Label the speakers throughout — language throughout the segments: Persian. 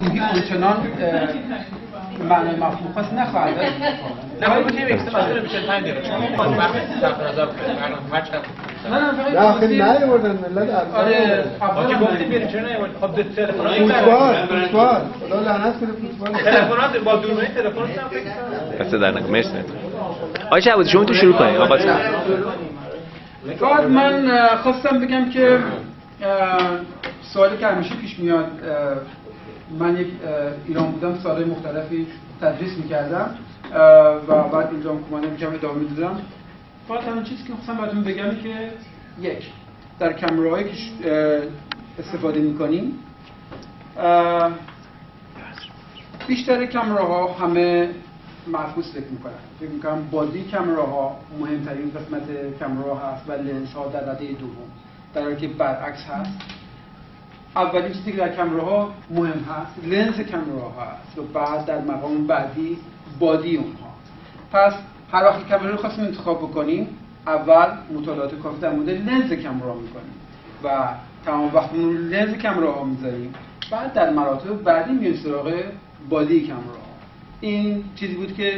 Speaker 1: آنچنان معنی مفهوم خاص نخواهد داشت.
Speaker 2: نه ولی که اکسترا مثلا میشه تایم داره چون اون وقت طرف نظر کنه هر چقدر
Speaker 1: نه آخه
Speaker 3: نیوردن ملت
Speaker 1: آره
Speaker 2: آخه گفتیم بریم چرا نیوردن خب تلفن‌های
Speaker 3: فوتبال خدا لعنت کنه فوتبال
Speaker 2: تلفنات با دوربین تلفنات هم فکر
Speaker 4: دست در نکنه. مرسی. آقای شهبازی شما تو شروع کنید. آقا
Speaker 1: فقط من خواستم بگم که سوالی که همیشه پیش میاد، من یک ایران بودم، سالهای مختلفی تدریس میکردم و بعد اینجا هم کمانده میکردم ادامه میدادم. فقط همین چیزی که خواستم براتون بگم که یک، در کامراهایی که استفاده میکنیم بیشتر کامراها همه معکوس فکر میکنن. فکر میکنم بازی کامراها مهمترین قسمت کامرا هست و لنز ها در رده دوم، در حالی که برعکس هست. اولین چیزی که در کامراها مهم هست لنز کامراها هست و بعد در مقام بعدی بادی اونها. پس هر وقت کامرا رو خواستیم انتخاب بکنیم، اول مطالعات کافی در مورد لنز کامرا میکنیم و تمام وقتمون رو لنز کامراها میذاریم، بعد در مراتب بعدی میریم سراغ بادی کامراها. این چیزی بود که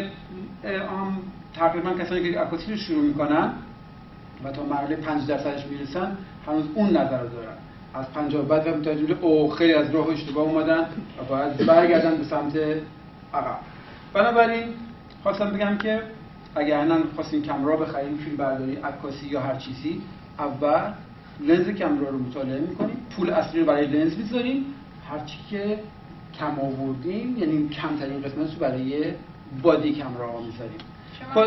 Speaker 1: تقریبا کسانی که عکاسی رو شروع میکنن و تا مرحله 5% میرسن هنوز اون نظر رو دارن. از 50 بعد هم متوجه میشن او خیلی از راه اشتباه اومدن و باید برگردن به سمت عقب. بنابراین خواستم بگم که اگر الان خواستیم کامرا بخریم، فیلم برداری، عکاسی یا هر چیزی، اول لنز کامرا رو مطالعه میکنیم، پول اصلی رو برای لنز میذاریم، هر چی که کم آوردیم یعنی کمترین قسمتش رو برای بادی کامرا میذاریم.
Speaker 5: شما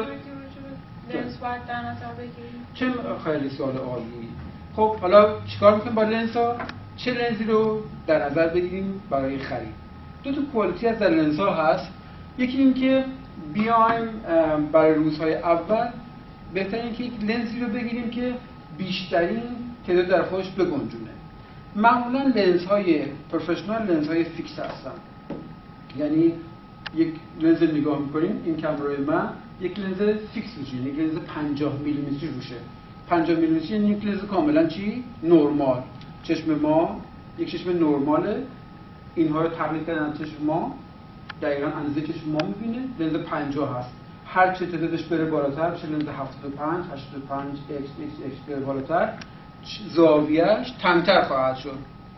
Speaker 5: لنز باید در نظر بگیریم؟
Speaker 1: چه خیلی سوال عالی. خب حالا چیکار میکنیم با لنز ها؟ چه لنزی رو در نظر بگیریم برای خرید؟ دو تا کوالیتی از در لنز ها هست. یکی این که بیایم برای روزهای اول بهترین که یک لنزی رو بگیریم که بیشترین تعداد در خودش بگنجونه. معمولا لنز های پروفشنال لنز های فیکس هستن، یعنی یک لنز نگاه میکنیم، این کامرای من یک لنز فیکس روشه، یک لنز 50 میلیمتری روشه. 50 میلیمتری یعنی یک لنز کاملا چی؟ نرمال. چشم ما یک چشم نرماله، اینها رو تقلید کردن چشم ما، دقیقاً اندازه چشم ما میبینه. لنز 50 هست، هر چه تعدادش بره بالاتر بشه لنز 75 85 x بره بالاتر، زاویه‌اش تنگ‌تر خواهد شد.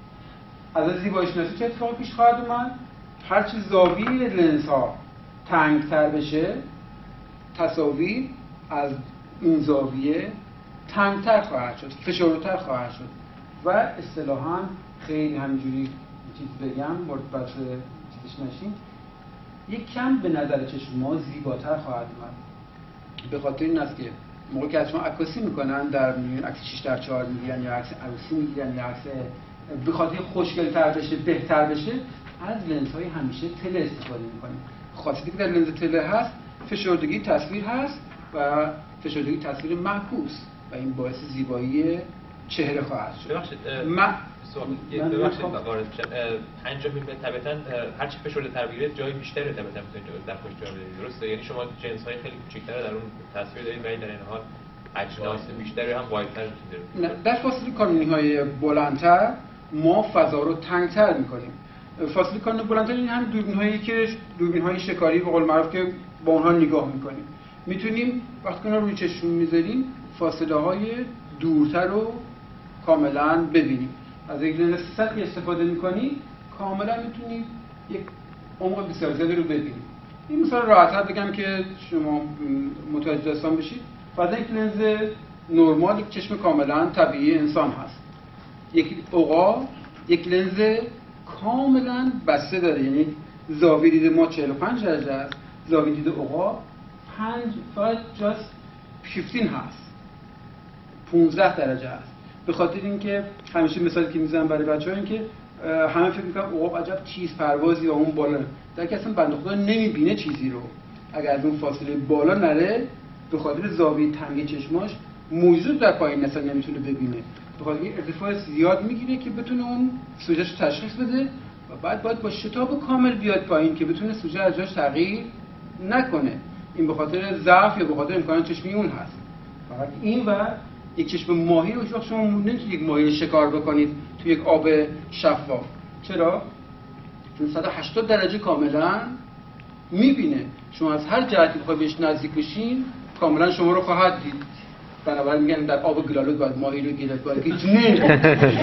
Speaker 1: از زیبایی شناسی چه اتفاقی پیش خواهد اومد؟ هر چه زاویه لنز ها تنگ‌تر بشه، تصاویر از این زاویه تنگ‌تر خواهد شد، فشرده‌تر خواهد شد و اصطلاحاً خیلی همینجوری چیز بگم وارد بحث چیزش نشیم، یک کم به نظر چشم ما زیباتر خواهد اومد. به خاطر این است که موقعی که از شما عکاسی میکنن، در عکس 6:4 میگیرن یا عکس عروسی میگیرن یا عکس به خاطر خوشگل‌تر بشه، بهتر بشه، از لنزهای همیشه تله استفاده میکنیم. خاصیتی که در لنز تله هست، فشردگی تصویر هست و فشردگی تصویر معکوس و این باعث زیبایی چهره خواهد شد.
Speaker 2: ببخشید ببخشید وارد شم 50 میلیمتر طبعاً هر چی فشرده‌تر بگیره جای بیشتری طبعاً میتونید در خوش جا بدید، درسته؟ یعنی شما جنس‌های خیلی کوچیک‌تر در اون تصویر دارید ولی در این حال اجناس بیشتری هم وایدتر می‌تونید.
Speaker 1: نه، در فاصله کانونی‌های بلندتر ما فضا رو تنگ‌تر می‌کنیم. فاصله کانون بلندتر این هم دوربین‌هایی که دوربین‌های شکاری به قول معروف که با اونها نگاه می‌کنیم. می‌تونیم وقتی که روی چشم می‌ذاریم فاصله‌های دورتر رو کاملاً ببینیم. از یک لنز سطحی استفاده می‌کنی کاملاً می‌تونی یک عمق بسیار زیادی رو ببینی. این مثلا راحت‌تر بگم که شما متوجه داستان بشید. بعد یک لنز نرمال یک چشم کاملاً طبیعی انسان هست. یک عقاب یک لنز کاملاً بسته داره، یعنی زاویه دید ما 45 درجه است، زاویه دید عقاب 5 15 هست، 15 درجه است. به خاطر اینکه همیشه مثالی که میزنم برای بچه‌ها این که همه فکر می‌کنن عقاب عجب تیز پروازی و اون بالا، در که اصلا بنده خدا نمی‌بینه چیزی رو. اگر از اون فاصله بالا نره به خاطر زاویه تنگ چشماش موجود در پایین اصلا نمیتونه ببینه، به خاطر این ارتفاع زیاد میگیره که بتونه اون سوژه‌اش تشخیص بده و بعد باید با شتاب کامل بیاد پایین که بتونه سوژه از جاش تغییر نکنه. این به خاطر ضعف یا به خاطر امکانات چشمی اون هست. فقط این و یک چشم ماهی رو شما نمیتونید یک ماهی رو شکار بکنید توی یک آب شفاف. چرا؟ چون 180 درجه کاملا میبینه. شما از هر جهتی بخواید بهش نزدیک بشین کاملا شما رو خواهد دید. بنابراین میگن در آب گلالود باید ماهی رو گیرد باید که نه.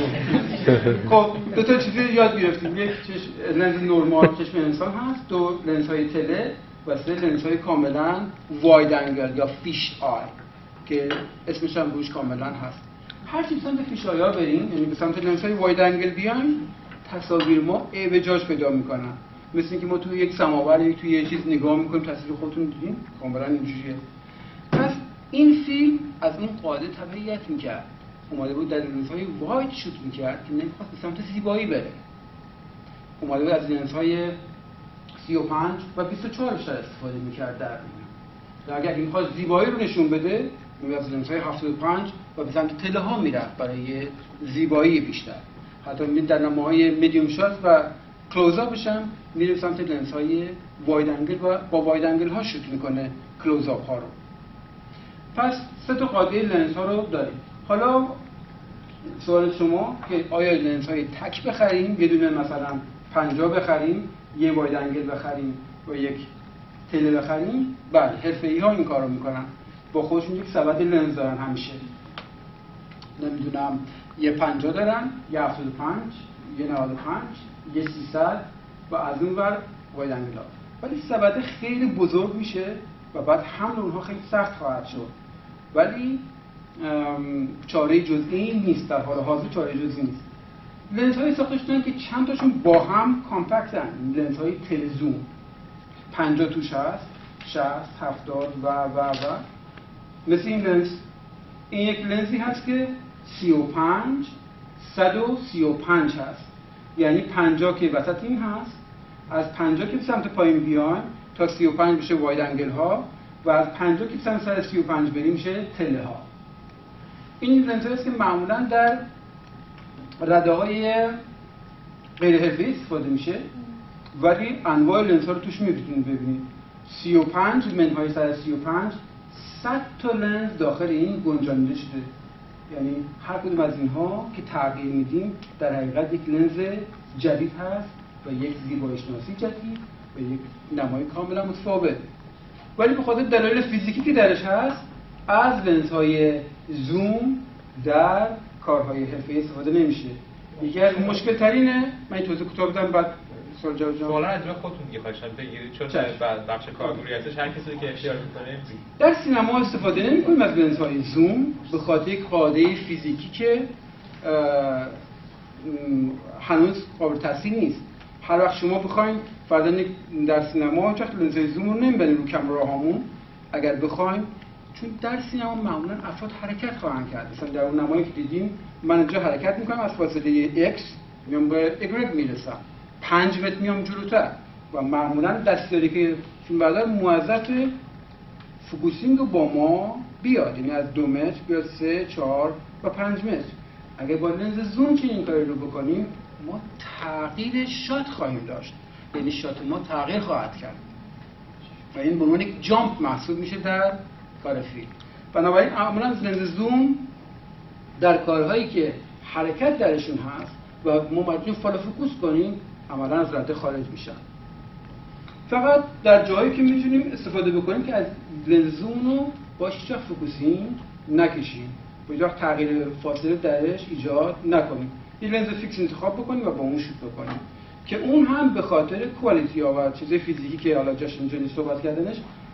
Speaker 1: خب دو تا چیزی یاد گرفتیم. یک لنز نرمال چشم انسان هست، دو لنزهای تله و سه لنزهای کاملا واید انگل یا فیش آی که اسمش هم روش کاملا هست. هر چیز سمت فیش آی ها بریم، یعنی به سمت لنزهای واید انگل بیایم، تصاویر ما به جاش پیدا میکنن. مثل اینکه ما توی یک سماور توی یه چیز نگاه میکنیم، تصویر خودتون دیدین کاملا اینجوریه. پس این فیلم از این قاعده تبعیت میکرد، اومده بود در لنزهای واید شوت میکرد که نمیخواست به سمت زیبایی بره. اومده بود از لنزهای 35 و 24 بیشتر استفاده میکرد در این. اگر این خواست زیبایی رو نشون بده میاد از لنزهای 75 و به سمت تله ها میرفت برای زیبایی بیشتر. حتی میبینید در نماهای میدیوم شات و کلوزآپش هم میره به سمت لنزهای واید انگل و با واید انگل ها شوت میکنه کلوزآپ ها رو. پس سه تا قاعده لنز ها رو داریم. حالا سوال شما که آیا لنز های تک بخریم، یه دونه مثلا 50 بخریم، یه واید انگل بخریم و یک تله بخریم؟ بله، حرفه‌ای ها این کارو میکنن. با خودشون یک سبد لنز دارن همیشه. نمیدونم یه 50 دارن، یه 75، یه 95، یه 300 و از اون ور واید انگل ها. ولی سبد خیلی بزرگ میشه و بعد حمل اونها خیلی سخت خواهد شد. ولی چاره جزئی نیست، در حال حاضر چاره جزئی نیست. لنزهای ساخته شدن که چند تاشون با هم کامپکتن، لنزهای تلزوم 50 توش هست، 60 70 و مثل این لنز. این یک لنزی هست که 35 135 هست، یعنی 50 که وسط این هست، از 50 که سمت پایین بیایم تا 35 بشه واید انگل ها و از 50 که سمت 135 بریم میشه تله ها. این لنز هست که معمولا در رده های غیر حرفه‌ای استفاده میشه، ولی انواع لنز ها رو توش میتونید ببینید. 35 منهای 135 100 تا لنز داخل این گنجانیده شده. یعنی هر کدوم از اینها که تغییر میدیم در حقیقت یک لنز جدید هست و یک زیبایی شناسی جدید و یک نمای کاملا متفاوت. ولی به خاطر دلایل فیزیکی که درش هست از لنزهای زوم در کارهای حرفه‌ای استفاده نمیشه. یکی از مشکل ترینه. من توضیح کوتاه بدم بعد سوال جواب.
Speaker 2: سوالا از خودتون دیگه خواهشم بگیرید چون بعد بخش کارگروهی هستش هر کسی که اختیار میکنه.
Speaker 1: در سینما استفاده نمی‌کنیم از لنزهای زوم به خاطر یک قاعده فیزیکی که هنوز قابل تحسین نیست. هر وقت شما بخواید فرضاً در سینما هیچ وقت لنزهای زوم رو نمی‌بریم رو کامراهامون اگر بخوایم، چون در سینما معمولاً افراد حرکت خواهند کرد. مثلا در اون نمایی که دیدیم من اینجا حرکت می‌کنم، از فاصله x میام به y میرسم، 5 متر میام جلوتر و معمولاً دستیاری که فیلم بردار موظف فوکوسینگ رو با ما بیاد، یعنی از 2 متر بیاد 3 4 و 5 متر. اگر با لنز زوم که این کاری رو بکنیم ما تغییر شات خواهیم داشت، یعنی شات ما تغییر خواهد کرد و این به عنوان یک جامپ محسوب میشه در کار فیلم. بنابراین معمولا لنز زوم در کارهایی که حرکت درشون هست و ما باید فالو فوکوس کنیم عملا از رده خارج میشن. فقط در جایی که میتونیم استفاده بکنیم که از لنز زوم رو با هیچ وقت فوکوسینگ نکشیم، با هیچ وقت تغییر فاصله درش ایجاد نکنیم. یه لنز فیکس انتخاب بکنیم و با اون شوت بکنیم که اون هم به خاطر کوالیتی ها و چیزای فیزیکی که حالا جاش اینجا نیست صحبت کردنش،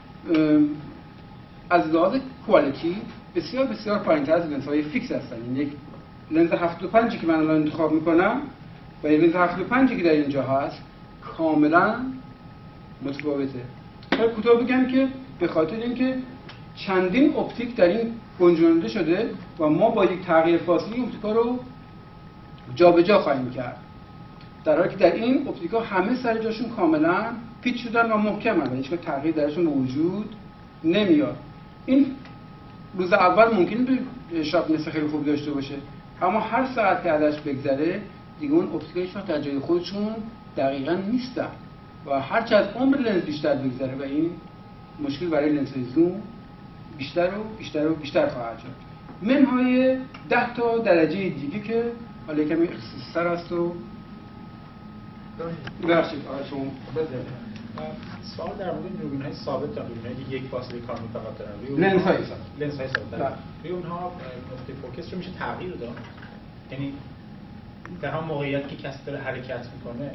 Speaker 1: از لحاظ کوالیتی بسیار بسیار پایین‌تر از لنزهای فیکس هستن. یعنی یک لنز 75 که من الان انتخاب میکنم و یک لنز 75 که در اینجا هست کاملا متفاوته. خیلی کوتاه بگم که به خاطر اینکه چندین اپتیک در این گنجانده شده و ما با یک تغییر فاصله اپتیکا رو جابجا خواهیم کرد، در حالی که در این اپتیکا همه سر جاشون کاملا پیچ شدن و محکمن و هیچ تغییر درشون به وجود نمیاد. این روز اول ممکنه به شارپنس خیلی خوب داشته باشه، اما هر ساعت که ازش بگذره دیگه اون اپتیکایش در جای خودشون دقیقاً نیستن و هرچه از عمر لنز بیشتر بگذره و این مشکل برای لنزهای زوم بیشتر و بیشتر و بیشتر خواهد شد. منهای 10 تا درجه دیگه که حالا کمی اختصاص‌تر است و ببخشید شما بذارید.
Speaker 6: سوال در مورد دوربین‌های ثابت دارم، دوربین‌هایی که یک فاصله کاربردی فقط دارن.
Speaker 1: لنزهای ثابت.
Speaker 6: لنزهای ثابت. روی اونها نقطه فوکس رو میشه تغییر داد. یعنی در هم موقعیت که کسی داره حرکت میکنه.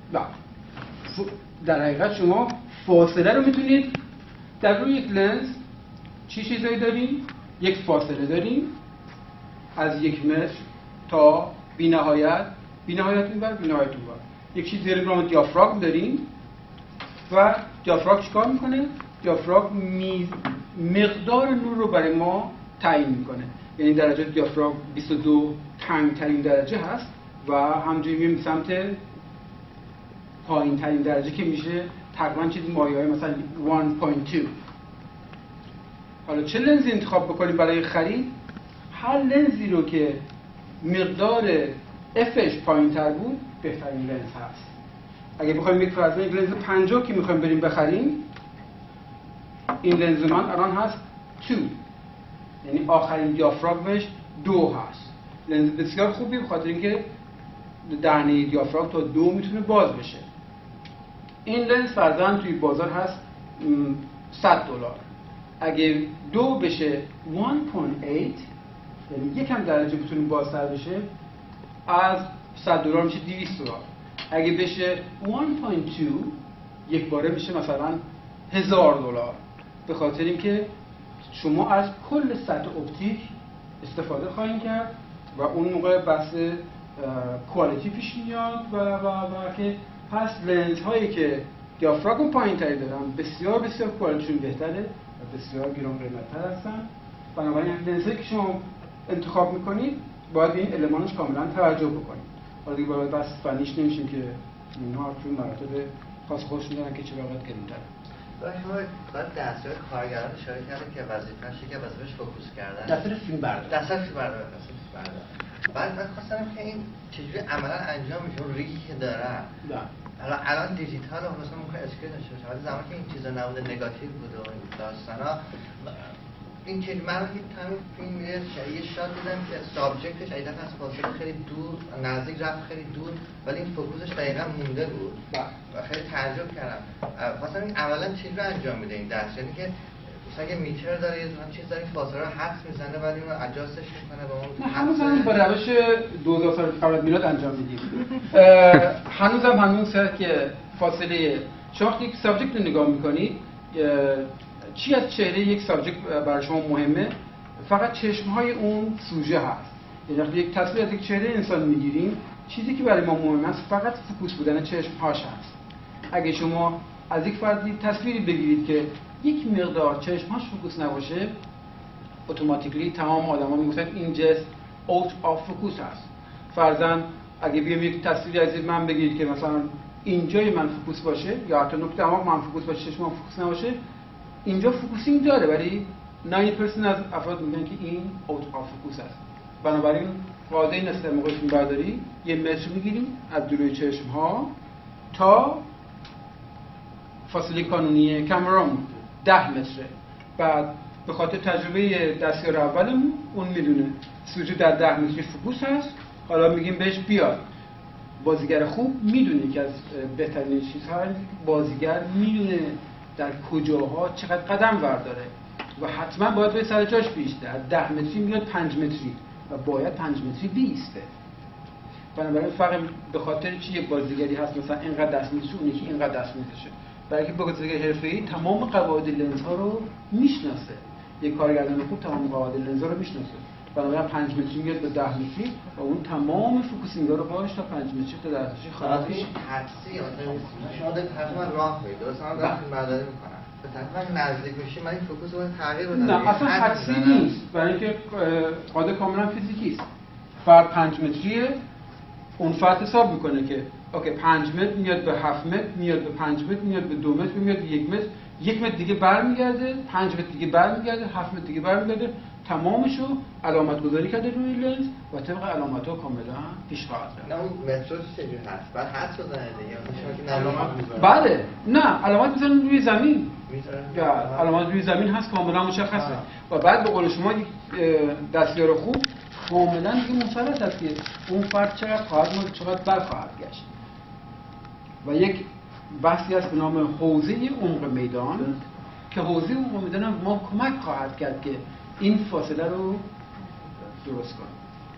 Speaker 1: در حقیقت شما فاصله رو میتونید در روی یک لنز چیزایی داریم؟ یک فاصله داریم از 1 متر تا بی‌نهایت اینور بی‌نهایت اونور. یک چیزی داریم به نام دیافراگم داریم و دیافراگم چیکار میکنه؟ دیافراگم مقدار نور رو برای ما تعیین میکنه. یعنی درجه دیافراگم 22 تنگ‌ترین درجه هست و همونجوری میریم سمت پایین‌ترین درجه که میشه تقریبا چیزی مایه‌های مثلا 1.2. حالا چه لنزی انتخاب بکنیم برای خرید؟ هر لنزی رو که مقدار افش پایین‌تر بود بهترین لنز هست. اگه بخوایم یک فرض یک لنز 50 که می‌خوایم بریم بخریم، این لنز من الان هست 2، یعنی آخرین دیافراگمش 2 هست. لنز بسیار خوبی به خاطر اینکه دهنه دیافراگم تا 2 میتونه باز بشه. این لنز فرضاً توی بازار هست $100. اگه 2 بشه 1.8، یعنی یکم درجه بتونه بازتر بشه، از $100 میشه $200. اگه بشه 1.2 یک باره میشه مثلا $1000. به خاطر اینکه شما از کل سطح اپتیک استفاده خواهید کرد و اون موقع بحث کوالیتی پیش میاد و که پس لنز هایی که دیافراگم پایین‌تری دارن بسیار کوالیتیشون بهتره و بسیار گران قیمت‌تر هستن. بنابراین لنزی که شما انتخاب میکنید باید این المانش کاملا توجه بکنید. حالا دیگه باید بس فنیش نمیشیم که اینها توی مراتب خاص خودشون دارن که چرا باید گرون‌تره.
Speaker 7: باید دستور کارگران اشاره کرده که وظیفه‌اش که وظیفه‌اش فوکوس کردن.
Speaker 1: دستور فیلم برداری.
Speaker 7: بعد من خواستم که این چجوری عملا انجام میشه، اون ریگی که دارن. الان دیجیتال و مثلا ممکن اسکرین داشته باشه، ولی زمانی که این چیزا نبوده نگاتیو بوده و این داستانا، این که من همین فیلم یه شات دیدم که سابجکتش ایدن از فاصله خیلی دور نزدیک رفت خیلی دور، ولی این فوکوسش دقیقاً مونده بود و خیلی تعجب کردم. واسه این عملا چیزی رو انجام میده این دست، یعنی که مثلا یه میتر داره یه چیز داره فاصله رو حدس میزنه ولی اون اجاستش میکنه به اون
Speaker 1: هنوز با روش 2000 سال قبل از میلاد انجام میدیم. هنوز هم همون سر که فاصله شما یک سابجکت رو نگاه میکنید، چی از چهره یک سابجکت برای شما مهمه؟ فقط چشم‌های اون سوژه هست. یعنی وقتی یک تصویر از یک چهره انسان میگیریم، چیزی که برای ما مهم است فقط فوکوس بودن چشم‌هاش هست. اگه شما از یک فردی تصویری بگیرید که یک مقدار چشم‌هاش فوکوس نباشه، اتوماتیکلی تمام آدم‌ها میگن این جست اوت آف فوکوس هست. فرضاً اگه بیام یک تصویری از من بگیرید که مثلا اینجای من فوکوس باشه یا حتی نقطه تمام من فوکوس باشه، چشمم فوکوس نباشه، اینجا فوکوسینگ داره ولی 90% از افراد میگن که این اوت آف فوکوس است. بنابراین قاعده این است موقع فیلم برداری یه متر میگیریم از جلوی چشم ها تا فاصله کانونی کامرامون 10 متره. بعد به خاطر تجربه دستیار اولمون اون میدونه سوژه در 10 متری فوکوس هست، حالا میگیم بهش بیاد. بازیگر خوب میدونه که از بهترین چیزها بازیگر میدونه در کجاها چقدر قدم برداره و حتما باید به سر جاش بیسته. از 10 متری میاد 5 متری و باید 5 متری بیسته. بنابراین فرق به خاطر چی یک بازیگری هست مثلا اینقدر دست میشه اون یکی اینقدر دست میشه. برای اینکه بازیگر حرفه‌ای تمام قواعد لنزها رو میشناسه. یک کارگردان خوب تمام قواعد لنزها رو میشناسه. بنابراین 5 متری میاد به 10 متری و اون تمام فوکوسینگا رو باهاش تا 5 متری تا 10 متری خلاص میشه.
Speaker 7: حدسی شما دارید حتما راه میرید، درست من دارم فیلمبرداری میکنم. به تقریبا نزدیک بشی من این فوکوس رو تغییر بدم.
Speaker 1: نه اصلا حدسی نیست، برای اینکه قاعده کاملا فیزیکی است. فرد 5 متریه، اون فرد حساب میکنه که اوکی 5 متر میاد به 7 متر، میاد به 5 متر، میاد به 2 متر، میاد به 1 متر، 1 متر دیگه برمیگرده، 5 متر دیگه برمیگرده، 7 متر دیگه برمیگرده، تمامشو علامت گذاری کرده روی لنز و طبق علامت‌ها کاملا پیش خواهد رفت.
Speaker 7: نه اون متر چجوری هست؟ بعد حدس بزنه دیگه. شما که علامت میذاره.
Speaker 1: بله، نه علامت میذارن روی زمین. یا علامت روی زمین هست کاملا مشخصه. و بعد به قول شما یک دستیار خوب کاملا دیگه مسلط است که اون فرد چقدر خواهد ماند، چقدر بر خواهد گشت. و یک بحثی هست به نام حوزه عمق میدان که حوزه عمق میدان ما کمک خواهد کرد که این فاصله رو درست کنیم.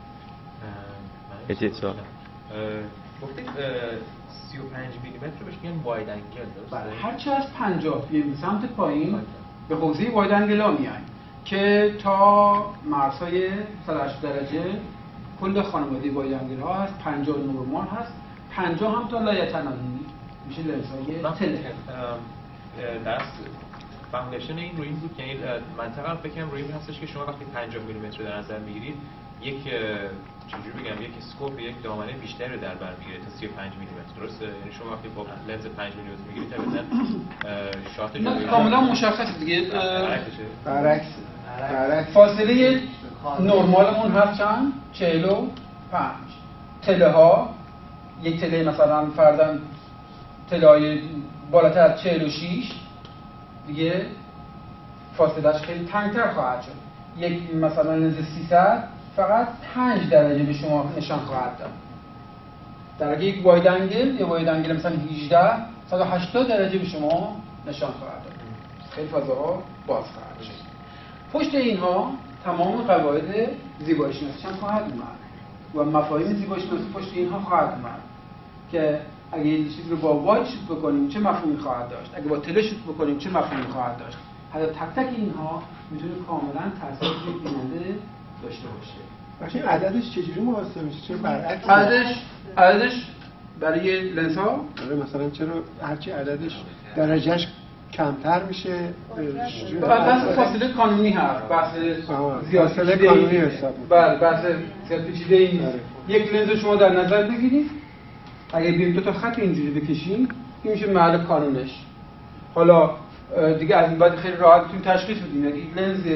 Speaker 4: یه سوال
Speaker 2: گفتید 35 میلیمتر رو بهش میگن واید انگل، درسته؟
Speaker 1: بله، هرچی از 50 بیایم به سمت پایین به حوزه واید انگل ها میایم که تا مرزهای 180 درجه کل خانواده واید انگل ها هست. 50 نورمال هست، 50 هم تا لایتنانی میشه لنزهای تله.
Speaker 2: درست فاندیشن این روی این بود که این منطقه هم فکرم روی این هستش که شما وقتی 50 میلیمتر رو در نظر میگیرید یک چجوری بگم یک اسکوپ، یک دامنه بیشتر رو در بر میگیره تا 35 میلیمتر، درسته؟ یعنی شما وقتی با لنز 5 میلیمتر میگیرید طبعا شات
Speaker 1: نه کاملا مشخصه دیگه.
Speaker 3: برعکس
Speaker 1: فاصله نرمالمون هست چند؟ 45. تله ها یک تله مثلا فرضاً تله‌های بالاتر از 46 دیگه فاصلهش خیلی تنگتر خواهد شد. یک مثلا لنز 300 فقط 5 درجه به شما نشان خواهد داد. در حالی یک واید انگل یا واید انگل مثلا 18 180 درجه به شما نشان خواهد داد. خیلی فضاها باز خواهد شد. پشت اینها تمام قواعد زیبایی شناسی هم خواهد اومد و مفاهیم زیبایی شناسی پشت اینها خواهد اومد که اگه این چیز رو با واید شوت بکنیم چه مفهومی خواهد داشت، اگه با تله شوت بکنیم چه مفهومی خواهد داشت. حتی تک تک اینها میتونه کاملا تاثیر روی بیننده داشته باشه.
Speaker 3: باشه عددش چجوری محاسبه میشه؟ چرا برعکس؟
Speaker 1: عددش برای لنز ها
Speaker 3: مثلا چرا هرچی عددش درجهش کمتر میشه؟
Speaker 1: بحث فاصله قانونی هست، بحث زیاد
Speaker 3: فاصله قانونی حساب.
Speaker 1: بله، بحث زیاد پیچیده‌ای نیست. یک لنز شما در نظر بگیرید، اگه بیایم دو تا خط اینجوری بکشیم این میشه محل کانونش. حالا دیگه از این بعد خیلی راحت میتونیم تشخیص بدیم. اگه یک لنز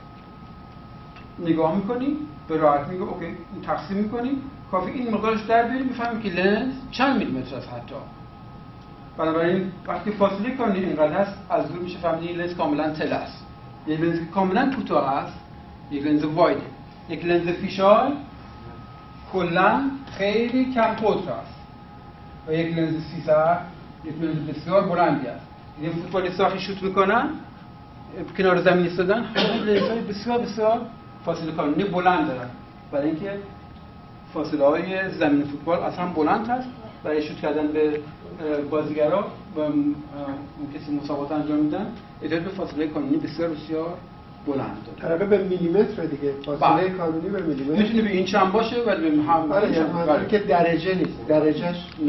Speaker 1: نگاه میکنیم به راحت میگه اوکی این تقسیم میکنیم، کافی این مقدارش در بیاریم بفهمیم که لنز چند میلیمتر است. حتی بنابراین وقتی فاصله کانونی اینقدر هست از دور میشه فهمید این لنز کاملا تله است. یک لنز کاملا کوتاه است یک لنز وایده. یک لنز فیشال کلا خیلی کم قطر است و یک لنز 300 یک لنز بسیار بلندی است. این فوتبالیست‌ها وقتی شوت میکنن کنار زمین ایستادن همه لنزهای بسیار بسیار فاصله کانونی بلند دارن، برای اینکه فاصله های زمین فوتبال اصلا بلند هست. برای شوت کردن به بازیگرا و اون کسی مسابقات انجام میدن احتیاج به فاصله کانونی بسیار بسیار بلند داره.
Speaker 3: طبقه به میلیمتر دیگه، فاصله کانونی به میلیمتر
Speaker 1: میتونه به این چند باشه ولی به هم
Speaker 3: آره که درجه نیست، درجهش
Speaker 1: نه.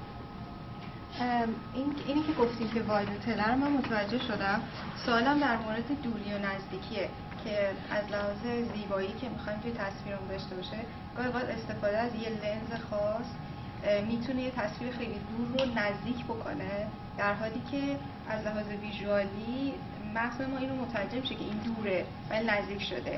Speaker 8: اینی که گفتیم که واید و تله رو من متوجه شدم. سوالم در مورد دوری و نزدیکیه که از لحاظ زیبایی که میخوایم توی تصویرمون داشته باشه گاهی اوقات استفاده از یه لنز خاص میتونه یه تصویر خیلی دور رو نزدیک بکنه، در حالی که از لحاظ ویژوالی مغز ما اینو متوجه میشه که این دوره ولی نزدیک شده.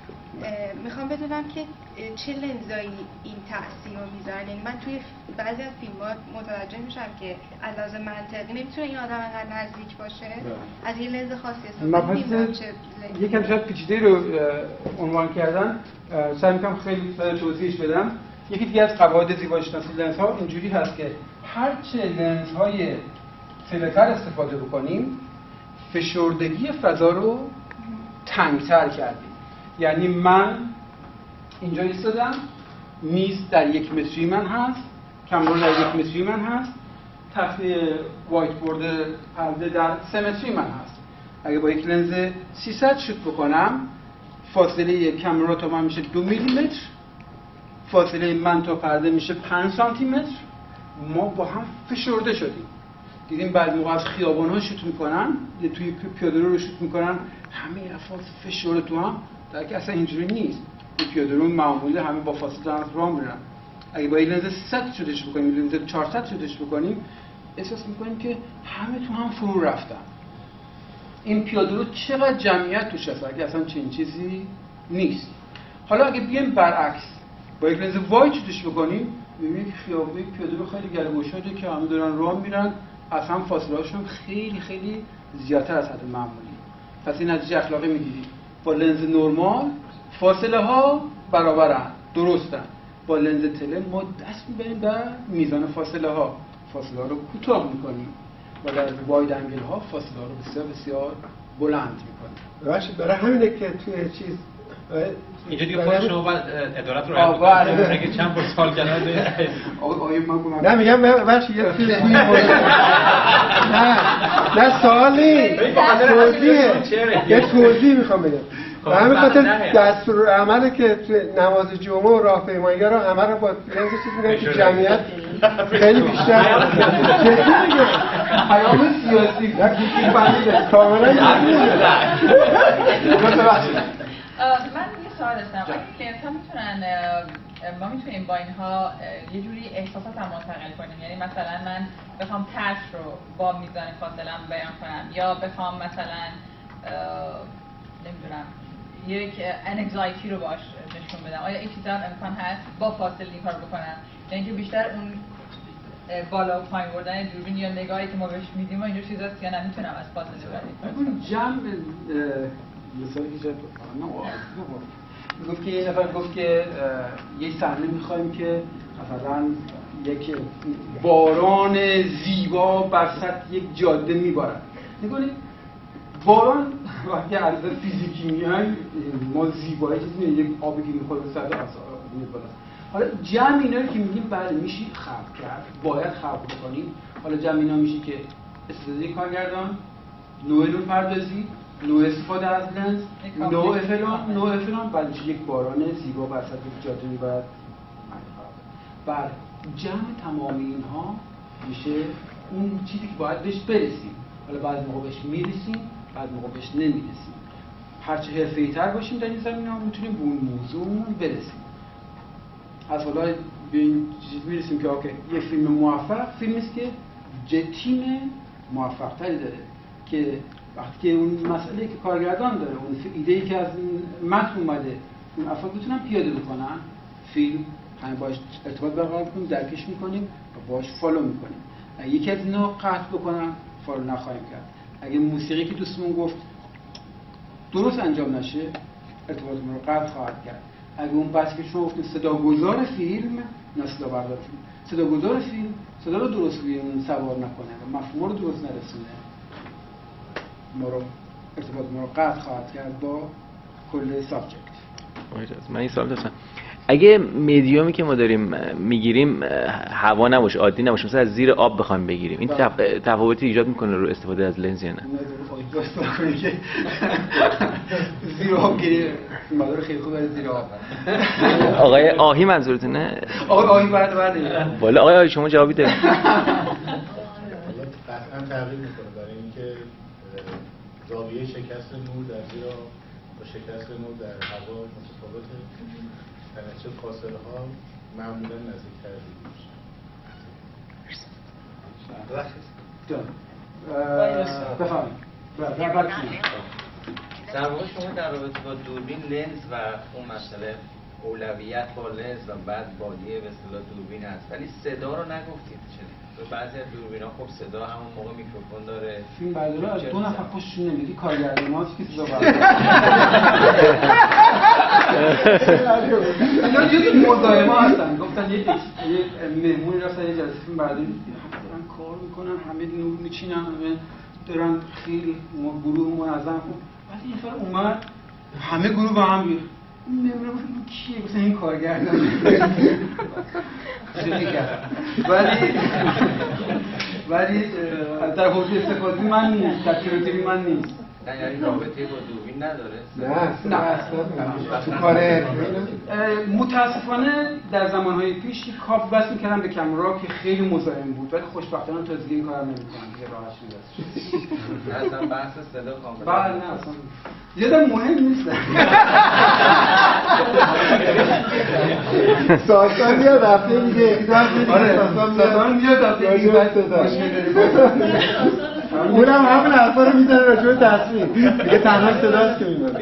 Speaker 8: میخوام بدونم که چه لنزایی این تأثیر رو میذارن. یعنی من توی بعضی از فیلم‌ها متوجه میشم که از لحاظ منطقی نمیتونه این آدم انقدر نزدیک باشه، از یه لنز خاصی استفاده کنه.
Speaker 1: یکم شاید پیچیده رو عنوان کردن، سعی میکنم خیلی توضیحش بدم. یکی دیگه از قواعد زیبایی شناسی لنزها اینجوری هست که هر چه لنزهای تله‌تر استفاده بکنیم فشردگی فضا رو تنگتر کردیم. یعنی من اینجا ایستادم، میز در 1 متری من هست، کمرو در 1 متری من هست، تخته وایت بورد پرده در 3 متری من هست. اگه با یک لنز 300 شوت بکنم فاصله کمرو تا من میشه 2 میلیمتر، فاصله من تا پرده میشه 5 سانتی متر. ما با هم فشرده شدیم. دیدیم بعد موقع از خیابان‌ها شوت میکنن یا توی پیاده‌رو رو شوت میکنن همه افراد فشرده تو هم، در که اصلا اینجوری نیست. پیاده‌رو معمولی همه با فاصله دارن راه میرن. اگه با لنز 300 شوتش بکنیم لنز 400 شوتش بکنیم احساس میکنیم که همه تو هم فرو رفتن. این پیاده‌رو چقدر جمعیت توش هست اگه اصلا چنین چیزی نیست. حالا اگه بیایم برعکس با یک لنز واید شوتش بکنیم می‌بینیم که خیابون پیاده‌رو خیلی گرم و شده که همه دارن راه میرن، اصلا فاصله‌هاشون خیلی خیلی زیادتر از حد معمولی. پس این نتیجه اخلاقی میگیریم. با لنز نرمال فاصله ها برابرن، درستن. با لنز تله ما دست می‌بریم در میزان فاصله ها. فاصله رو کوتاه میکنیم و در واید انگل ها فاصله رو بسیار بسیار بلند میکنیم.
Speaker 3: ببخشید برای همینه که توی چیز
Speaker 2: اینجا دیگه خود شما باید ادارت رو رعایت کنید. اگه چند بار سوال کردن
Speaker 3: نه میگم ببخشید یه چیز نه سوالی یه توضیح میخوام بدم. به همین خاطر دستورالعمل که توی نماز جمعه و راهپیمایی رو همه رو با لنز چیز میگن که جمعیت خیلی بیشتر
Speaker 1: پیام سیاسی
Speaker 3: کاملا
Speaker 9: من یه سوال داشتم. اگه کلینت ها میتونن ما میتونیم با اینها یه جوری احساسات هم منتقل کنیم، یعنی مثلا من بخوام ترس رو با میزان فاصله‌ام بیان کنم یا بخوام مثلا نمیدونم یک انگزایتی رو باش نشون بدم، آیا این چیزا هم امکان هست با فاصله این کار بکنم؟ یعنی که بیشتر اون بالا و پایین بردن دوربین یا نگاهی که ما بهش میدیم و اینجور چیزاست یا نمیتونم از فاصله
Speaker 1: ببینید جمع مثالی که گفت که یه نفر گفت که یه صحنه می‌خوایم که مثلا یک باران زیبا بر سطح یک جاده میبارد. نگونید باران وقتی عرض فیزیکی میای ما زیبایی چیزی نیست، یک آبی که میخوره به سطح میاد. حالا جمع اینا رو که میگیم بله میشه خلق کرد، باید خلق بکنیم. حالا جمع اینا میشه که استفاده کارگردان، نوع پردازی، نوع استفاده از لنز، نوع فلان بعد میشه یک باران زیبا بر سطح جاده میبرد. بله جمع تمام اینها میشه اون چیزی که باید بهش برسیم. حالا بعد موقع بهش میرسیم، بعد موقع بهش نمیرسیم. هرچه حرفه‌ای‌تر باشیم در این زمینه‌ها میتونیم به اون موضوع برسیم. از حالا به این چیز میرسیم که اوکی یه فیلم موفق فیلمی است که تیم موفق‌تری داره که وقتی که اون مسئله که کارگردان داره، اون ایده‌ای که از متن اومده، اون افراد بتونن پیاده بکنن، فیلم همین باش ارتباط برقرار کنیم، درکش میکنیم و باش فالو میکنیم. اگه یکی از اینا قطع بکنن فالو نخواهیم کرد. اگه موسیقی که دوستمون گفت درست انجام نشه ارتباطمون رو قطع خواهد کرد. اگه اون بحثی که شما گفتید صداگذار فیلم نه صدا بردار فیلم، صداگذار فیلم صدا رو درست روی اون سوار نکنه و مفهوم رو درست نرسونه، ما رو ارتباط ما رو قطع خواهد کرد با کل سابجکت.
Speaker 4: من این سوال داشتم، اگه مدیومی که ما داریم میگیریم هوا نباشه، عادی نباشه، مثلا از زیر آب بخوایم بگیریم، این تفاوتی ایجاد میکنه رو استفاده از لنز یا نه؟
Speaker 1: زیر آب گیری مدار خیلی خوب از زیر آب.
Speaker 4: آقای آهی منظورتونه؟
Speaker 1: آقای آهی بعد
Speaker 4: والا آقای آهی شما جوابی دارید؟
Speaker 10: قطعا تغییر میکنه برای اینکه زاویه شکست نور در زیر آب با شکست نور در هوا متفاوته، در نتیجه فاصله ها معمولا نزدیک‌تر میشه.
Speaker 1: بفرمایید.
Speaker 7: در واقع شما در رابطه با دوربین لنز و اون مسئله اولویت با لنز و بعد بادیه به اصطلاح دوربین هست، ولی صدا رو نگفتید. بعضی از دوربینا خب صدا همون موقع میکروفون داره.
Speaker 1: فیلم بردارا از دو نفر خوششون نمیاد، کارگرداناست که صدا برداره. اینا جزء مزاحم‌ها هستن. گفتن یه مهمونی رفتن یه جلسه فیلم برداری دارن کار میکنن، همه نور میچینن، همه دارن خیلی گروه منظم کن. بعد این نفر اومد همه گروه با هم بیاد. نمیدونم این کیه، مثلا این کارگردان. شوخی کردم. ولی در حوزه استفاده من نیست، در تریتوری من نیست.
Speaker 7: نه یعنی رابطه با دوربین نداره؟
Speaker 3: نه اصلا تو کار
Speaker 1: متاسفانه در زمانهای پیش یک کاپ بس می‌کردن به کامرا که خیلی مزاحم بود، ولی خوشبختانه تا دیگه این کارو نمی‌کنن که راحت می‌رسه.
Speaker 7: اصلا بحث صدا کاملا
Speaker 1: بله نه اصلا زیاد مهم نیست.
Speaker 3: سازمان میاد هفته دیگه
Speaker 1: سازمان میاد هفته دیگه
Speaker 3: اونم همین حرفا رو میزنه راجع به تصویر دیگه تنها صداست که میمونه.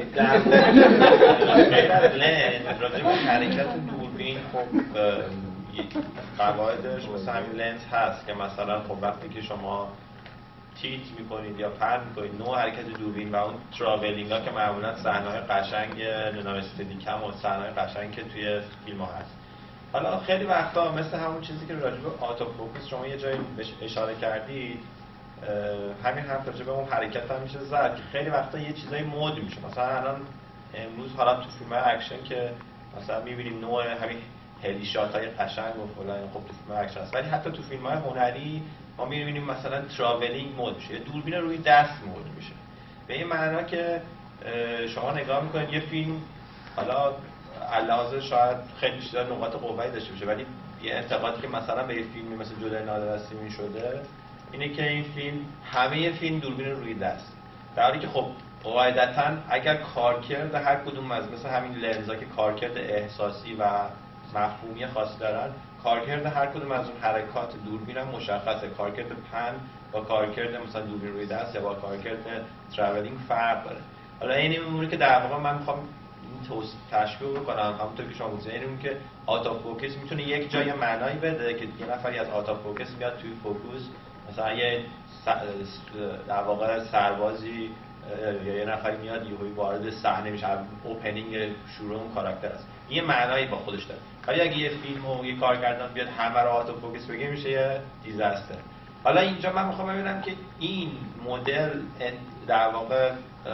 Speaker 11: راجع به حرکت دوربین خب قواعدش مثل همین لنز هست که مثلا خب وقتی که شما تیت میکنید یا پر میکنید نوع حرکت دوربین و اون تراولینگ ها که معمولا صحنه‌های قشنگ نونام استدیکم و صحنه‌های قشنگ که توی فیلم ها هست حالا خیلی وقتا مثل همون چیزی که راجع به آتو فوکس شما یه جایی اشاره کردید، همین حرف راجع به اون حرکت هم میشه زد که خیلی وقتا یه چیزای مود میشه. مثلا الان امروز حالا تو فیلم اکشن که مثلا می‌بینیم نوع همین هلی شات‌های قشنگ و فلان، خب تو فیلم اکشن هست، ولی حتی تو فیلم‌های هنری ما می‌بینیم مثلا تراولینگ مود میشه، دوربین روی دست مود میشه. به این معنا که شما نگاه می‌کنید یه فیلم، حالا علاوه شاید خیلی چیزا نقاط قوتی داشته باشه، ولی یه انتقادی که مثلا به یه فیلمی مثل جلوی نادر هستیمی شده اینه که این فیلم همه فیلم دوربین روی دست، در حالی که خب قاعدتاً اگر کارکرد هر کدوم از مثل همین لنزا که کارکرد احساسی و مفهومی خاص دارن، کارکرد هر کدوم از اون حرکات دوربین هم مشخصه. کارکرد پن با کارکرد مثلا دوربین روی دست یا با کارکرد تراولینگ فرق داره. حالا این میمونه که در واقع من میخوام تشبیه بکنم همونطور که شما گفتید، اینه که آتو فوکس میتونه یک جای معنایی بده که یه نفری از آتو فوکس میاد توی فوکوس، مثلا یه در واقع سربازی یا یه نفری میاد یهویی وارد صحنه میشه، اوپنینگ شروع اون کاراکتر است، این معنایی با خودش داره. ولی اگه یه فیلم و یه کارگردان بیاد همه رو آتو فوکس بگه میشه یه دیزاستر. حالا اینجا من میخوام ببینم که این مدل در واقع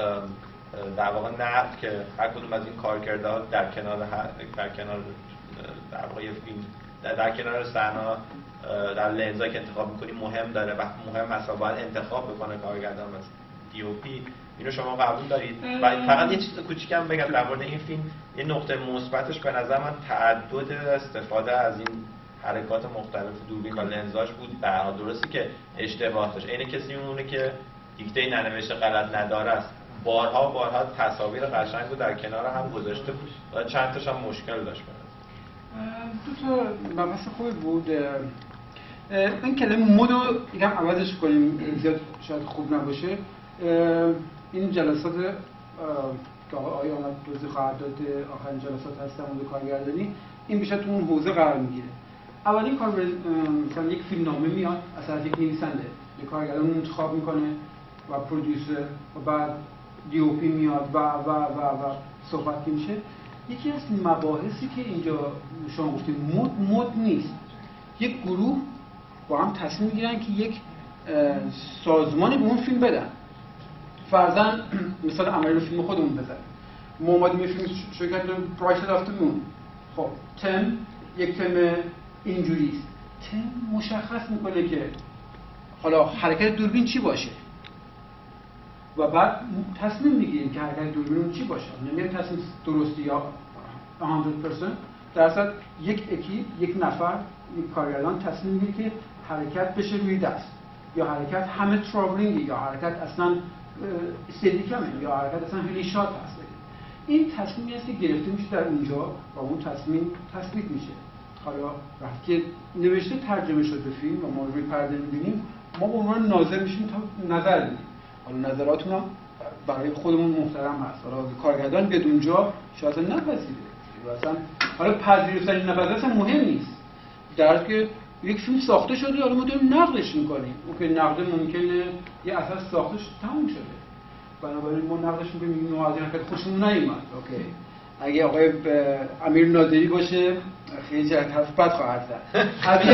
Speaker 11: نقد که هر کدوم از این کارکردها در کنار در واقع فیلم در کنار صحنه در لنزایی که انتخاب می‌کنی مهم داره و مهم است و باید انتخاب بکنه کارگردان از دی او پی. اینو شما قبول دارید؟ و فقط یه چیز کوچیکم بگم در مورد این فیلم، یه نقطه مثبتش به نظر من تعدد استفاده از این حرکات مختلف دوربین و لنزاش بود. درسته که اشتباه داشت، اینه کسی میمونه که دیکته ننوشته غلط نداره است، بارها تصاویر قشنگ رو در کنار هم گذاشته بود و چند تاش هم مشکل داشت.
Speaker 1: دو تا بحث خوبی بود. این کلمه مودو یکم عوضش کنیم، زیاد شاید خوب نباشه. این جلسات که آقای آمد توضیح خواهد داد، آخرین جلسات هستن اون کارگردانی، این بیشتر تو اون حوزه قرار میگیره. اولین کار مثلا یک فیلمنامه میاد از طرف یک نویسنده، یک کارگردان انتخاب میکنه و پرودیوسر و بعد دی او پی میاد و صحبت میشه. یکی از مباحثی که اینجا شما گفتید مود نیست. یک گروه با هم تصمیم میگیرن که یک سازمانی به اون فیلم بدن. فرضاً مثلا عملی فیلم خودمون بزنیم. ما اومدیم فیلم شرکت پرایس آف مون. خب تم یک تم اینجوریست. تم مشخص میکنه که حالا حرکت دوربین چی باشه. و بعد تصمیم میگیریم که حرکت دوربین چی باشه. نمیگیم تصمیم درستی یا 100%، درصد یک اکیپ، یک نفر، یک کارگردان تصمیم میگیره که حرکت بشه روی دست، یا حرکت همه تراولینگ، یا حرکت اصلا استدیکمه، یا حرکت اصلا هلی شات هست. این تصمیمی است که گرفته میشه در اونجا و اون تصمیم تثبیت میشه. حالا وقتی نوشته ترجمه شده فیلم و ما روی پرده میبینیم، ما به عنوان ناظر میشیم تا نظر بدیم. حالا نظراتون هم برای خودمون محترم هست. حالا کارگردان بیاد اونجا شاید نپذیره. حالا پذیرفتن این نپذیرش هم مهم نیست. در حالی که یک فیلم ساخته شده، حالا ما داریم نقدش میکنیم. اون که نقد ممکنه یه اثر ساخته تموم شده. بنابراین ما نقدش میکنیم، میگیم از این حرکت خوشمون نیومد. اوکی. اگه آقای امیر ناظری باشه خیلی چقدر حرف بد خواهد زد.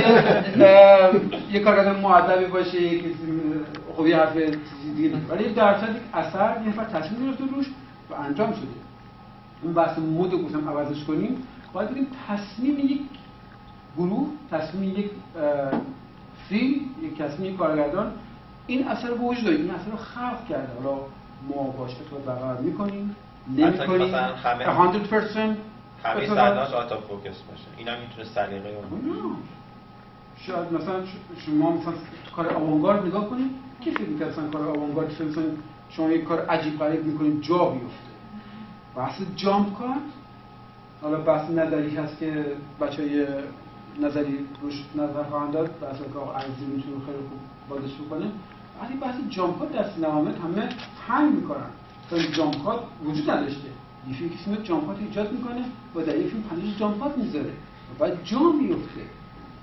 Speaker 1: اگه یک کارگردان مؤدبی باشه که خب یه حرف دیگه، ولی در اصل یک اثر یه نفر تصمیم گرفته روش و انجام شده. اون بحث مود رو گفتم عوضش کنیم، باید بگیم تصمیم یک گروه، تصمیم یک فیلم، یک تصمیم یک کارگردان این اثر رو به وجود داره، این اثر رو خلق کرده. حالا ما باش ارتباط برقرار می‌کنیم، نمی‌کنیم 100%
Speaker 11: همه صحنه‌اش آتو فوکس باشه. اینا میتونه سلیقه اون.
Speaker 1: شاید مثلا شما مثلا کار آوانگارد نگاه کنید، کی فکر می‌کنه مثلا کار آوانگارد مثلا شما یک کار عجیب غریب می‌کنید جا بیفته. بحث جامپ کات، حالا بحث نظری هست که بچه‌های نظری روش نظر خواهند داد، بحث که عرضی میتونه خیلی خوب بازش بکنه. ولی بحث جامپ کات در سینما همه هنگ میکنن. چون جامپ کات وجود نداشته. یه فیلم کسی میاد جامپ کات ایجاد میکنه و در این فیلم پنج جامپ کات میذاره و بعد جا میفته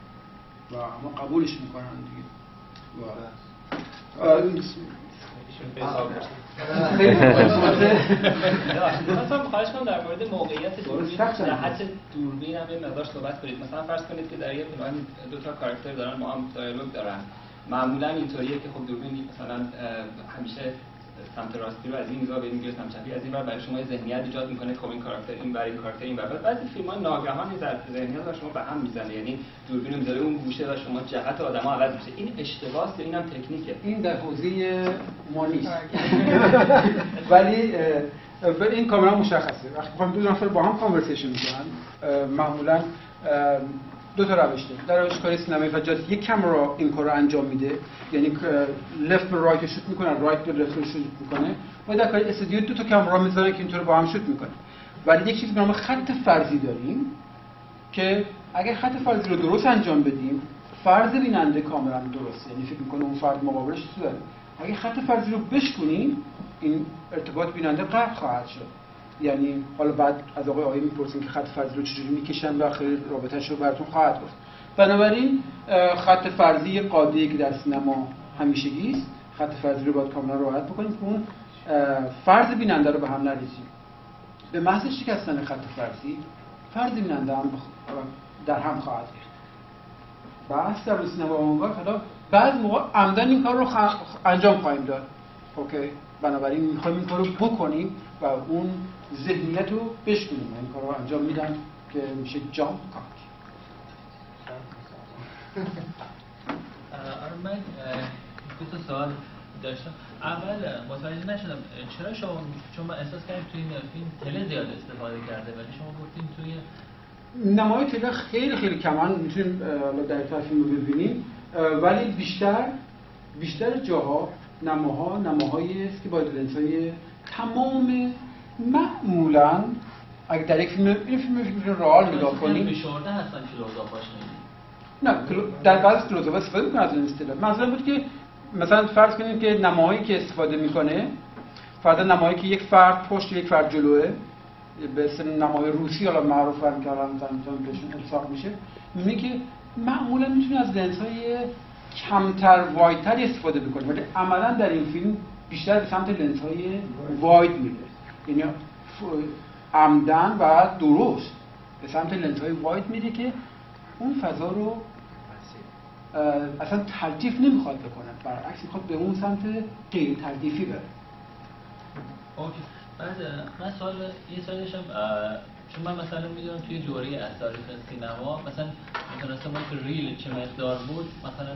Speaker 1: و ما قبولش میکنن دیگه.
Speaker 12: مثلا خواهش کنم در مورد موقعیت دوربین جهت دوربین هم یه مقدار صحبت کنید. مثلا فرض کنید که در یه فیلم دو تا کاراکتر دارن با هم دیالوگ دارن، معمولا اینطوریه که خب دوربین مثلا همیشه سمت راستی رو از این میزا به این سمت چپی از این ور برای شما ذهنیت ایجاد میکنه، خب این کاراکتر این برای این کاراکتر این ور. بعضی فیلم‌ها ناگهان ذهنیت رو شما به هم میزنه، یعنی دوربین رو میذاره اون گوشه و شما جهت آدم‌ها عوض میشه. این اشتباهه یا اینم تکنیکه؟
Speaker 1: این در حوزه ما نیست. ولی این کاملا مشخصه. وقتی می‌خوام دو نفر با هم کانورسیشن می‌کنن، معمولاً دو تا روش داره. در روش کار سینمایی فجات یک کامرا این کارو انجام میده، یعنی لفت به رایت شوت میکنه، رایت به لفت شوت میکنه. و در کار استودیو دو تا کامرا میذارن که اینطور با هم شوت میکنه. ولی یک چیزی به نام خط فرضی داریم که اگر خط فرضی رو درست انجام بدیم، فرض بیننده کاملا درسته، یعنی فکر میکنه اون فرد مقابلش چی داره. اگر خط فرضی رو بشکنیم، این ارتباط بیننده قطع خواهد شد. یعنی حالا بعد از آقای میپرسیم که خط فرضی رو چجوری میکشن و خیلی رابطه‌اش رو براتون خواهد گفت. بنابراین خط فرضی قاعده‌ای که در سینما همیشگی است، خط فرضی رو باید کاملا رعایت بکنیم که اون فرض بیننده رو به هم نریزیم. به محض شکستن خط فرضی، فرض بیننده هم در هم خواهد ریخت. بحث در سینما آوانگارد حالا بعض موقع عمدن این کار رو انجام خواهیم داد. اوکی؟ بنابراین می‌خوایم این کار رو بکنیم و اون ذهنیت رو بشکنیم. این کار رو انجام میدن که میشه جامپ کات.
Speaker 13: من دو تا سوال داشتم. اول متوجه نشدم چرا شما، چون من احساس کردم توی این فیلم تله زیاد استفاده کرده ولی شما گفتین توی
Speaker 1: نمای تله خیلی کمان میتونیم در فیلم رو ببینیم، ولی بیشتر جاها نماهایی است که با لنزهای تمام معمولاً اگه در یک فیلم رئال نگاه کنیم
Speaker 13: فشرده هستن کلوزآپاش
Speaker 1: نه در بعضی کلوزآپ استفاده میکنه از لنز تله. مثلا بود که مثلا فرض کنیم که نماهایی که استفاده میکنه فرض نمایی که یک فرد پشت یک فرد جلوه، به اسم نمای روسی حالا معروفن که الان بهشون الصاق میشه، میبینی که معمولا میتونه از لنزهای کمتر وایدتری استفاده بکنه، ولی عملا در این فیلم بیشتر به سمت لنزهای واید میره، یعنی عمدن و درست به سمت لنزهای واید میره که اون فضا رو اصلا تلطیف نمیخواد بکنه، برعکس میخواد به اون سمت غیر تلطیفی بره.
Speaker 13: اوکی. بعد من یه سوال داشتم، چون من مثلا میدونم توی دوره از تاریخ سینما مثلا میتونستم که ریل چه مقدار بود، مثلا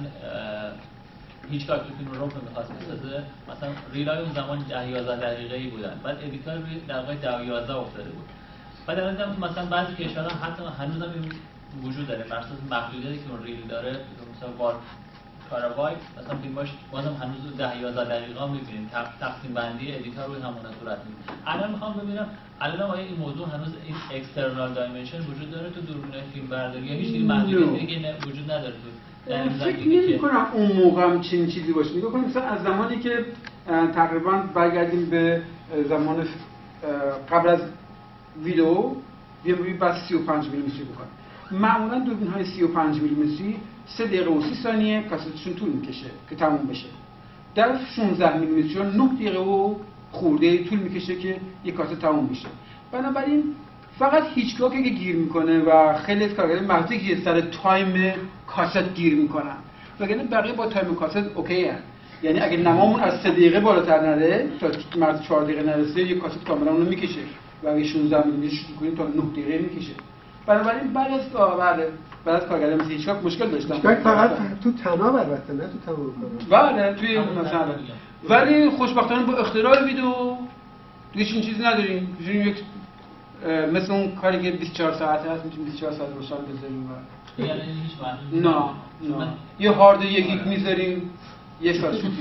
Speaker 13: هیچکاک تو فیلم روم میخواست بسازه، مثلا ریلای اون زمان 10-11 دقیقه‌ای بودن، بعد ادیتور در واقع 10-11 افتاده بود. بعد الان دیدم که مثلا بعضی کشورها حتی هنوزم این وجود داره، بر اساس محدودیتی که اون ریل داره، مثلا با کاراوای مثلا فیلماش بازم هنوز 10-11 دقیقه می‌بینیم، تقسیم بندی ادیتور روی همون صورت می‌بینیم. الان می‌خوام ببینم الان آیا این موضوع هنوز این اکسترنال دایمنشن وجود داره تو دوربین‌های فیلم برداری یا هیچ محدودیتی دیگه وجود نداره تو
Speaker 1: فکر نمی‌کنم اون موقع هم چنین چیزی باشه. نگاه کنیم مثلا از زمانی که تقریبا برگردیم به زمان قبل از ویدیو بیایم بس 35 میلیمتری بکنیم. معمولا دوربین‌های 35 میلیمتری 3 دقیقه و 30 ثانیه کاستشون طول میکشه که تموم بشه. در 16 میلیمتری 9 دقیقه و خورده طول میکشه که یک کاست تموم میشه. بنابراین فقط هیچکاک که گیر میکنه و خیلی از کارگران محدودی که سر تایم کاست گیر میکنن. وگرنه بقیه با تایم کاست اوکی ان. یعنی اگه نمامون از 3 دقیقه بالاتر نره تا مرز 4 دقیقه نرسه یک کاست کاملا اونو میکشه و اگه 16 میلیمتری شروع کنیم تا 9 دقیقه میکشه. بنابراین بعد از کارگران مثل هیچکاک مشکل داشتم.
Speaker 3: هیچکاک فقط تو تناب البته نه تو تمام.
Speaker 1: بله توی مثلا ولی خوشبختانه با اختراع ویدیو دیگه چیزی نداریم. می‌تونیم یک مثل اون کاری که 24 ساعته هست میتونیم 24 ساعت روشن بذاریم و
Speaker 13: یعنی هیچ
Speaker 1: نه یه هارد 1 گیگ می‌ذاریم یه ساعت شوت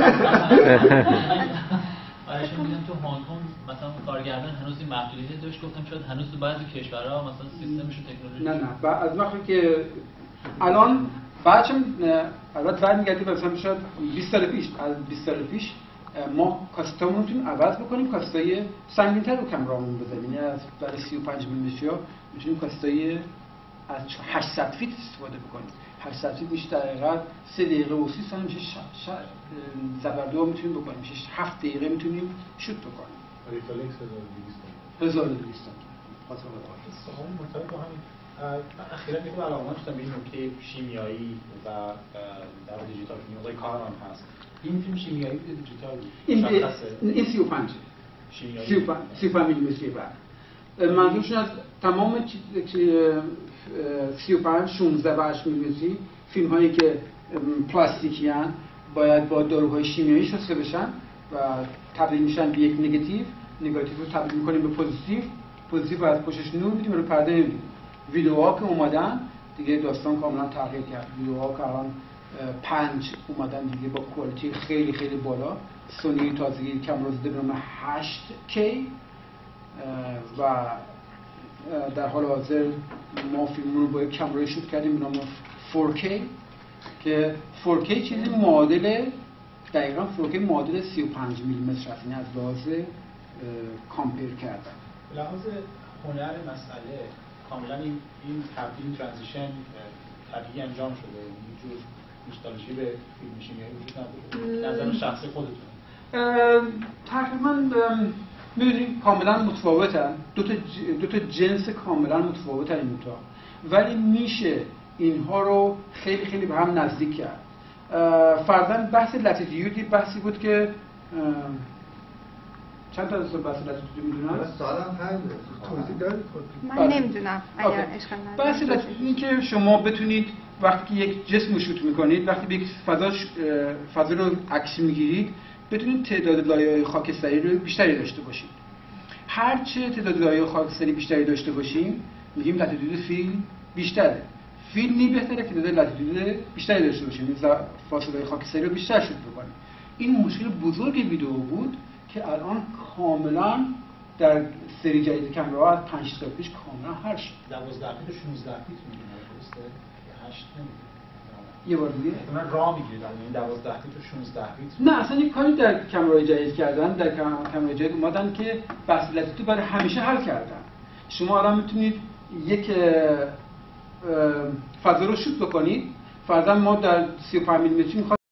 Speaker 13: آره چون میگم تو هنگ کنگ مثلا کارگردان هنوز این محدودیت داشت، گفتم شاید هنوز تو بعضی کشورها مثلا سیستمش تکنولوژی
Speaker 1: نه از وقتی که الان بعدم البته برمیگردیم مثلا شاید 20 سال پیش از 20 سال پیش ما کاستامون میتونیم عوض بکنیم، کاستای سنگین‌تر رو کامرامون بزنیم، یعنی از برای 35 میلیمتری میتونیم کاستای از 800 فیت استفاده بکنیم. 800 میشه در حقیقت 3 دقیقه و 30 ثانیه میشه زبردو میتونیم بکنیم، میشه 7 دقیقه میتونیم شوت بکنیم.
Speaker 10: ریفلکس
Speaker 1: 1200
Speaker 6: خاطر سوال مرتبط با همین اخیراً یه علاقه‌مند شدم به این نکته شیمیایی و در دیجیتال که کار هم هست. این فیلم شیمیایی بوده دیجیتال
Speaker 1: این 35 35 میلیمتری بعد منظورشون از تمام 35 16 و 8 میلیمتری فیلم هایی که پلاستیکی هستند باید با داروهای شیمیایی شسته بشن و تبدیل میشن به یک نگاتیو رو تبدیل میکنیم به پوزیتیو رو از پشتش نور میدیم رو پرده نمیدیم. ویدیوها که اومدن دیگه داستان کاملا تغییر کرد. ویدیوها که الان 5 اومدن دیگه با کوالیتی خیلی خیلی بالا. سونی تازگی کامera زده به نام 8K و در حال حاضر ما فیلم رو با یک کامرای شوت کردیم به نام 4K که 4K چیزی معادل دقیقاً 4K معادل 35 میلیمتر هست، یعنی از لحاظ کامپیر کردن.
Speaker 6: لحاظ هنر مسئله کاملا این تبدیل ترانزیشن طبیعی انجام شده، یه جور نوستالژی به فیلم شیمیایی وجود نداره. نظر شخصی خودتون؟
Speaker 1: تقریبا می‌دونید کاملا متفاوتن، دو تا جنس کاملا متفاوتن این دوتا، ولی میشه اینها رو خیلی خیلی به هم نزدیک کرد. فرضاً بحث لاتیتیودی بحثی بود که چند تا از بحث لاتیتیود میدونن؟
Speaker 7: سوالم همین
Speaker 3: توضیح دادید؟
Speaker 8: من نمیدونم اگر اشکال نداره.
Speaker 1: بحث لاتیتیود این که شما بتونید وقتی یک جسم رو شوت میکنید، وقتی به یک فضا رو عکس میگیرید، بتونید تعداد لایه‌های خاکستری رو بیشتری داشته باشید. هرچه تعداد لایه‌های خاکستری بیشتری داشته باشیم، میگیم لاتیتیود فیلم بیشتره. فیلمی بهتره که تعداد لاتیتیود بیشتری داشته باشیم، فاصله خاکستری رو بیشتر شوت بکنیم. این مشکل بزرگ ویدیو بود که الان کاملا در سری جدید کامراها از 5 سال پیش کاملا حل شد.
Speaker 6: 12 فیت و 16 فیت می‌دونم درسته؟ 8 نمی‌دونم.
Speaker 1: یه بار دیگه
Speaker 6: من راه میگیرید یعنی 12 فیت و 16 فیت.
Speaker 1: نه اصلا یک کاری در کامرای جدید کردن، در کامرای جدید اومدن که بحث لاتیتود برای همیشه حل کردن. شما الان میتونید یک فضا رو شوت بکنید. فرضاً ما در 35 میلیمتری